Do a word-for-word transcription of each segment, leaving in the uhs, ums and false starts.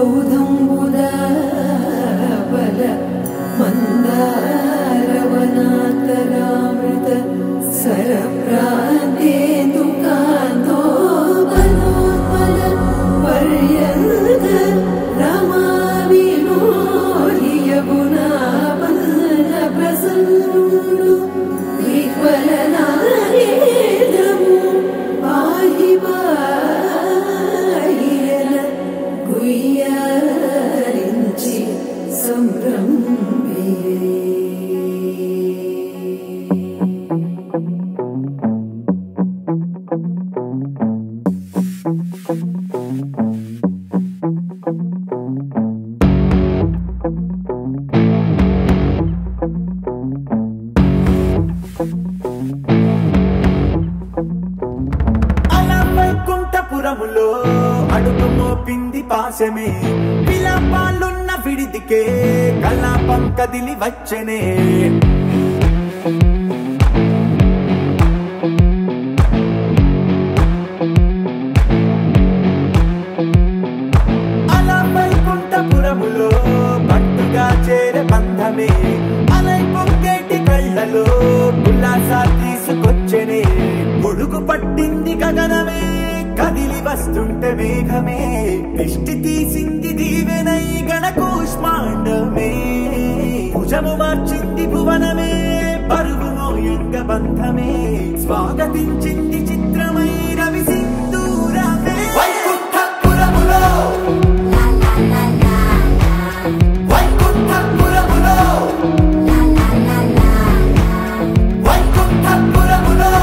सौधम्बुदाबल मन्दारवनातरामृत सरप्रान्तेन्दुकान्तो मनोन्मल पर्यन्त रमाविनोदि यमुनावन प्रसन्नु विह्वलनारेन्द्रमु पाहि पाहियन गुह्यारिञ्चि संभ्रम्ये అడుగు మోపింది పాశమే విలాపాలున్న విడిదికే కలాపం కదిలి వచ్చనే అలా వైకుంఠపురములో పట్టుగా చేరే బంధమే అలై పొంగేటి కళ్ళలో ఉల్లాసా తీసుకొచ్చనే పొడుగు పట్టింది గగనమే కదిలి వస్తుంటే మేఘమే దృష్టి తీసింది దీవెనై గణకూష్మాండమే భుజము మార్చింది భువనమే పరుగు మోయంగ బంధమే స్వాగతించింది చిత్రమై రవి సింధూరమే వైకుంఠపురములో వైకుంఠపురములో వైకుంఠపురములో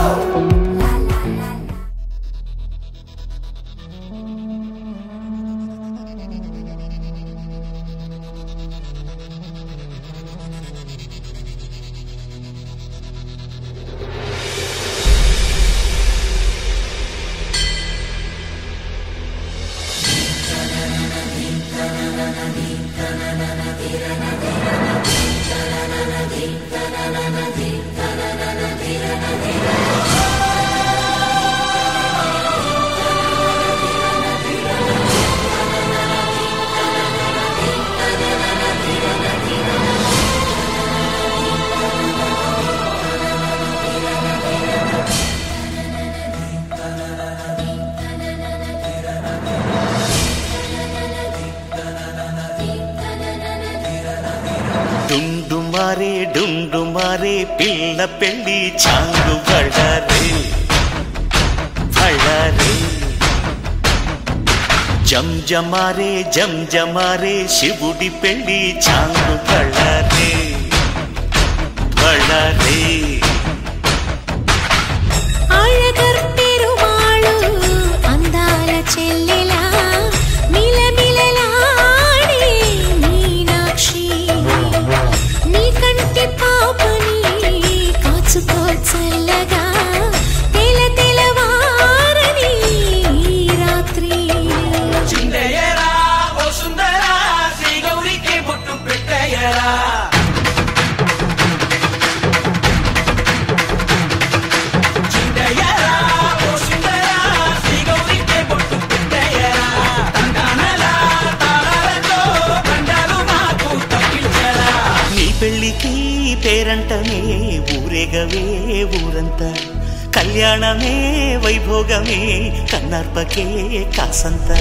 డుండుమారే డుండుమారే పిల్ల పెళ్ళి చాంగు బళ్ళారే బళ్ళారే జంజమారే జంజమారే శివుడి పెళ్ళి చాంగు బళ్ళారే బళ్ళారే అళగర్ పెరుమాళు అందాల చెల్లెలా మిలమిలలాడే మీనాక్షి నీ కంటి పాపని కాచుకో చల్లగా తెల తెలవారని రాత్రి చిందయ్యరా ఓ సుందరా శ్రీ గౌరికి బొట్టు పెట్టయ్యరా చిందయ్యరా ఓ సుందరా శ్రీ గౌరికి బొట్టు పెట్టయ్యరా తండానలా తాళాలతో తండాలు మాకు తప్పించరా నీ పెళ్ళికి పేరంటమే ఊరేగవే ఊరంతా కళ్యాణమే వైభోగమే కన్నార్పకే కాసంత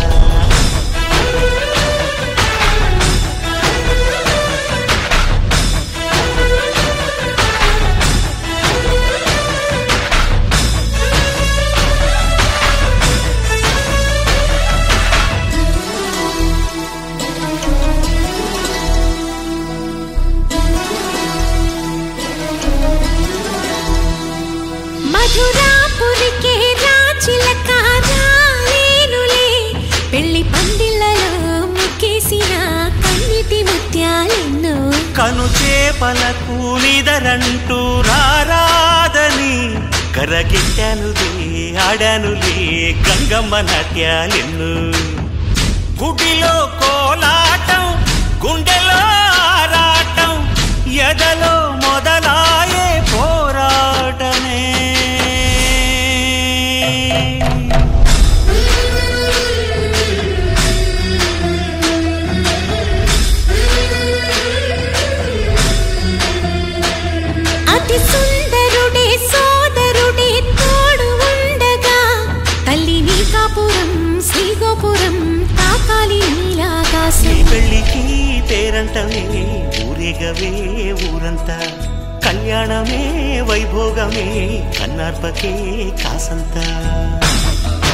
మధురాపురికే రాచిలక రాలేనులే పెళ్లి పందిళ్ళలో ముక్కేసిన కన్నిటి ముత్యాలెన్నో కను చేపలకు నిదరంటూ రారాదని కరగిట్టానులే ఆడానులే గంగమ్మ నాట్యాలెన్ను గుడిలో కోలాటం గుండెలో ఆరాటం ఎదలో మొదలాయే పోరాటమే పేరంటమే ఊరేగవే ఊరంతా కళ్యాణమే వైభోగమే కన్నార్పకే కాసంతా